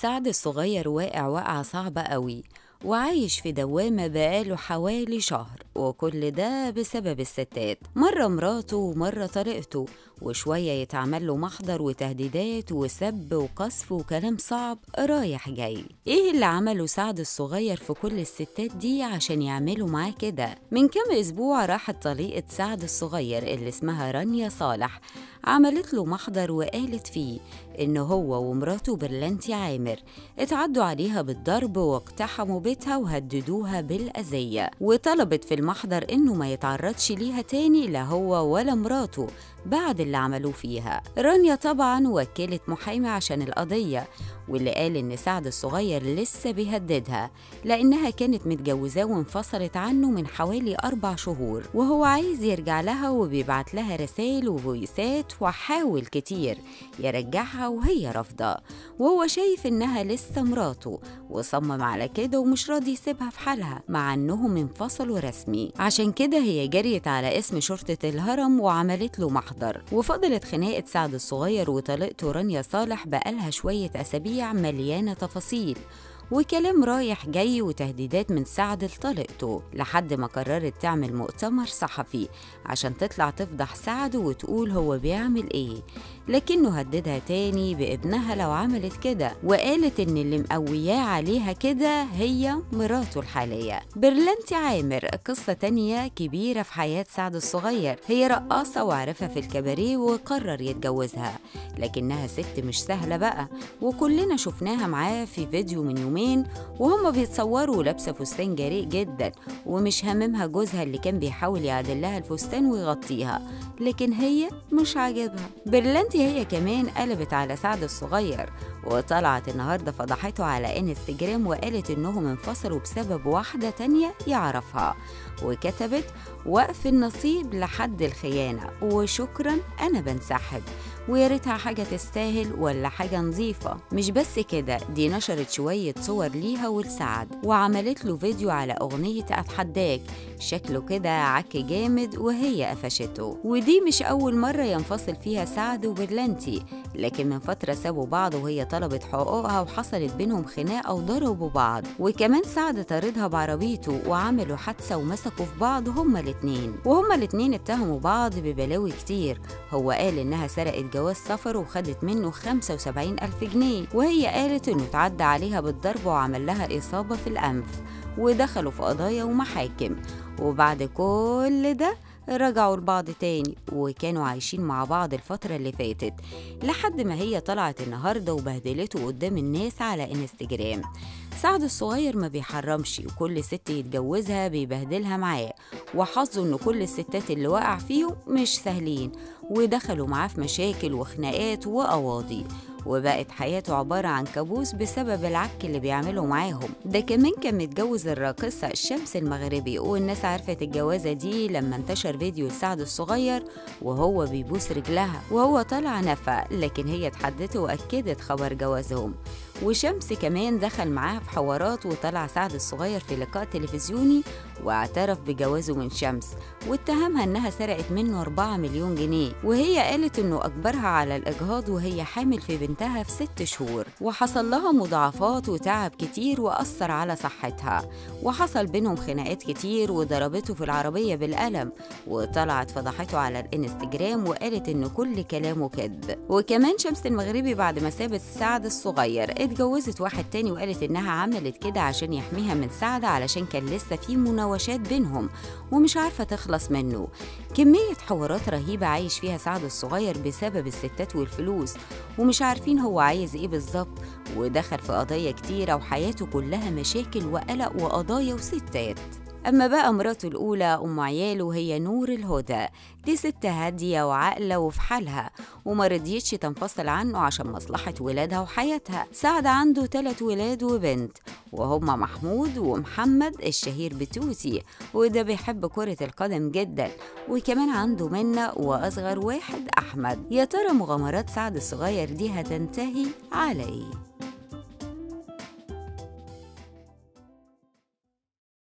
سعد الصغير واقع وقعة صعبة قوي، وعايش في دوامة بقاله حوالي شهر، وكل ده بسبب الستات، مرة مراته ومرة طريقته، وشوية يتعمل له محضر وتهديدات وسب وقذف وكلام صعب رايح جاي. ايه اللي عمله سعد الصغير في كل الستات دي عشان يعملوا معاه كده؟ من كام اسبوع راحت طليقة سعد الصغير اللي اسمها رانيا صالح عملت له محضر وقالت فيه إن هو ومراته برلنتي عامر اتعدوا عليها بالضرب واقتحموا بيتها وهددوها بالأذية، وطلبت في المحضر إنه ما يتعرضش ليها تاني لا هو ولا مراته بعد اللي عملوه فيها. رانيا طبعا وكلت محامي عشان القضية، واللي قال إن سعد الصغير لسه بيهددها لأنها كانت متجوزاه وانفصلت عنه من حوالي 4 شهور، وهو عايز يرجع لها وبيبعت لها رسائل وفويسات وحاول كتير يرجعها وهي رافضة، وهو شايف إنها لسه مراته وصمم على كده ومش راضي يسيبها في حالها مع إنهم انفصلوا رسمي. عشان كده هي جريت على اسم شرطة الهرم وعملت له محضر، وفضلت خناقة سعد الصغير وطليقته رانيا صالح بقالها شوية أسابيع مليانة تفاصيل وكلام رايح جاي وتهديدات من سعد لطليقته، لحد ما قررت تعمل مؤتمر صحفي عشان تطلع تفضح سعد وتقول هو بيعمل ايه، لكنه هددها تاني بابنها لو عملت كده، وقالت ان اللي مقوياه عليها كده هي مراته الحالية برلنتي عامر. قصة تانية كبيرة في حياة سعد الصغير، هي رقاصة وعرفها في الكباريه وقرر يتجوزها، لكنها ست مش سهلة بقى، وكلنا شفناها معاه في فيديو من يومين وهم بيتصوروا لابسه فستان جريء جدا ومش هاممها جوزها اللي كان بيحاول يعدل لها الفستان ويغطيها، لكن هي مش عاجبها. برلنتي هي كمان قلبت على سعد الصغير وطلعت النهارده فضحته على انستجرام وقالت انهم انفصلوا بسبب واحده تانية يعرفها، وكتبت وقف النصيب لحد الخيانه وشكرا انا بنسحب، ويا ريتها حاجه تستاهل ولا حاجه نظيفه. مش بس كده، دي نشرت شويه صور ليها ولسعد وعملت له فيديو على اغنيه اتحداك، شكله كده عك جامد وهي قفشته. ودي مش اول مره ينفصل فيها سعد وبرلنتي، لكن من فتره سابوا بعض وهي طلبت حقوقها وحصلت بينهم خناقه وضربوا بعض، وكمان سعد طاردها بعربيته وعملوا حادثه ومسكوا في بعض هما الاتنين اتهموا بعض ببلاوي كتير. هو قال انها سرقت جواز سفر وخدت منه 75,000 جنيه، وهي قالت انه اتعدى عليها بالضرب وعمل لها اصابه في الانف، ودخلوا في قضايا ومحاكم، وبعد كل ده رجعوا لبعض تاني وكانوا عايشين مع بعض الفترة اللي فاتت، لحد ما هي طلعت النهاردة وبهدلته قدام الناس على انستجرام. سعد الصغير ما بيحرمش وكل ست يتجوزها بيبهدلها معاه، وحظه ان كل الستات اللي وقع فيهم مش سهلين ودخلوا معاه في مشاكل وخناقات وقواضي، وبقت حياته عبارة عن كابوس بسبب العك اللي بيعمله معاهم. ده كمان كان متجوز الراقصة الشمس المغربي، والناس عرفت الجوازة دي لما انتشر فيديو لسعد الصغير وهو بيبوس رجلها وهو طالع نفق، لكن هي اتحدته وأكدت خبر جوازهم. وشمس كمان دخل معاها في حوارات وطلع سعد الصغير في لقاء تلفزيوني واعترف بجوازه من شمس، واتهمها انها سرقت منه 4 مليون جنيه، وهي قالت انه اجبرها على الاجهاض وهي حامل في بنتها في 6 شهور، وحصل لها مضاعفات وتعب كتير واثر على صحتها، وحصل بينهم خناقات كتير وضربته في العربيه بالقلم، وطلعت فضحته على الانستجرام وقالت ان كل كلامه كذب. وكمان شمس المغربي بعد ما سابت سعد الصغير اتجوزت واحد تاني وقالت انها عملت كده عشان يحميها من سعد علشان كان لسه في مناوشات بينهم ومش عارفه تخلص منه. كميه حوارات رهيبه عايش فيها سعد الصغير بسبب الستات والفلوس، ومش عارفين هو عايز ايه بالظبط، ودخل في قضايا كتيره وحياته كلها مشاكل وقلق وقضايا وستات. أما بقى مراته الأولى أم عياله هي نور الهدى، دي ست هادية وعاقلة وفي حالها وما رضيتش تنفصل عنه عشان مصلحة ولادها وحياتها. سعد عنده 3 ولاد وبنت، وهما محمود ومحمد الشهير بتوتي، وده بيحب كرة القدم جدا، وكمان عنده منة وأصغر واحد أحمد. يا ترى مغامرات سعد الصغير دي هتنتهي على إيه؟